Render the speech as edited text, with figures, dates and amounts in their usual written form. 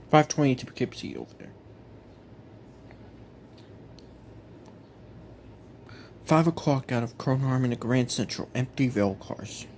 520 to Poughkeepsie over there. 5 o'clock out of Croton Harmon to Grand Central. Empty rail cars.